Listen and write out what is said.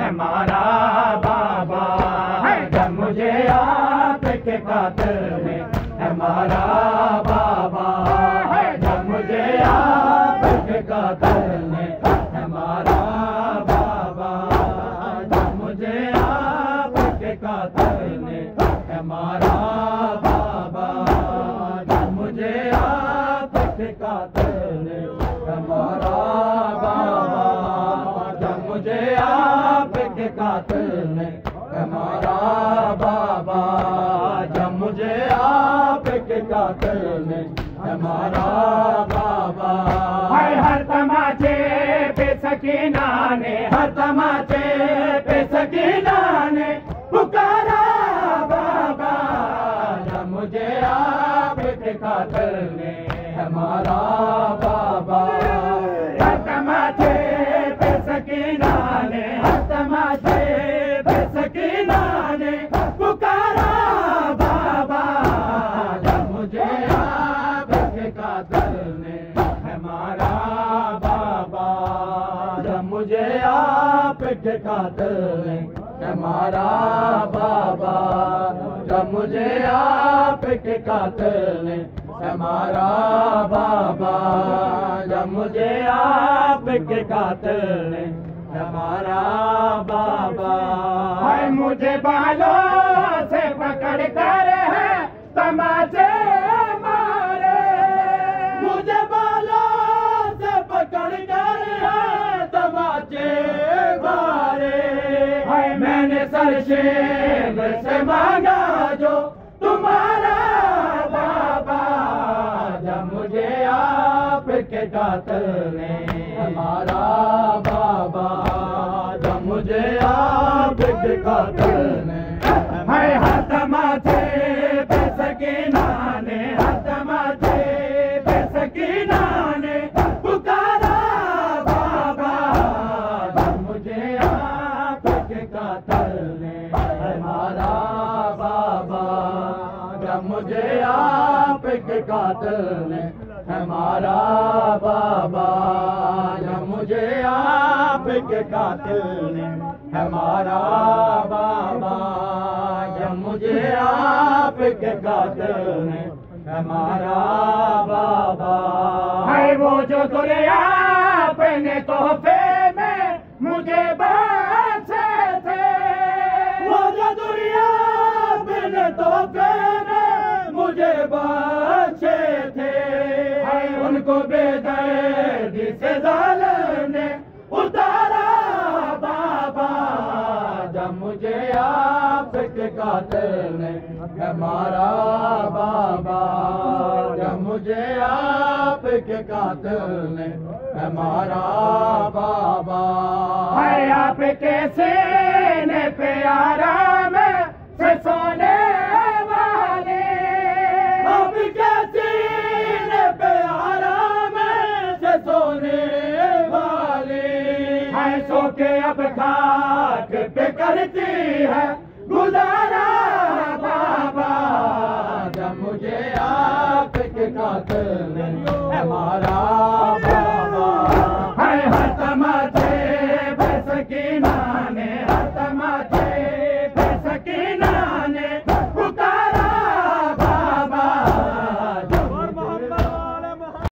हमारा बाबा, जब मुझे आपके कातिल ने हमारा बाबा, जब मुझे आपके कातिल ने हमारा बाबा, जब मुझे आपके कातिल ने हमारा बाबा, जब मुझे आपके कातिल ने हमारा बाबा, जब मुझे आपके कातिल ने हमारा बाबा, जब मुझे आपके कातिल ने हमारा बाबा। हर तमाचे पे सकीना ने, हर तमाचे पे सकीना ने पुकारा बाबा, जब मुझे आपके कातिल ने हमारा बाबा। हर तमाचे पे सकीना ने, हर तमाचे पे सकीना ने पुकारा बाबा, जब मुझे आपके कातिल ने हमारा बाबा, जब मुझे आपके कातिल ने हमारा बाबा, जब मुझे आपके कातिल ने हमारा बाबा, जब मुझे आपके कातिल ने हमारा बाबा। है मुझे बालों से पकड़ कर है तमाचे मारे, मुझे बालों से पकड़ कर है तमाचे मारे। है मैंने सरशेब से मांगा जो तुम्हारा बाबा, जब मुझे आपके कातिल ने हमारा बाबा, जब मुझे आपके कातिल ने है हर तमाचे पे सकीना ने, हर तमाचे पे सकीना ने पुकारा बाबा, जब मुझे आपके कातिल ने हमारा बाबा, जब मुझे आपके कातिल ने हमारा बाबा, जब मुझे आपके कातिल ने हमारा बाबा, जब मुझे आपके कातिल ने हमारा बाबा। है वो जो दुनिया अपने तोहफे में मुझे बख्शे थे, वो जो दुनिया अपने तोहफे में मुझे बख्शे थे, उनको बेदर्दी से जालिम ने उतारा बाबा, जब मुझे आपके कातिल ने हमारा बाबा, जब मुझे आपके कातिल ने हमारा बाबा। है आपके सीने पे आराम से सोने वाले, आपके सीने पे आराम से सोने वाले, है सो के अब खाक पे करती है गुजारा बाबा, जब मुझे आपके कातिल ने हमारा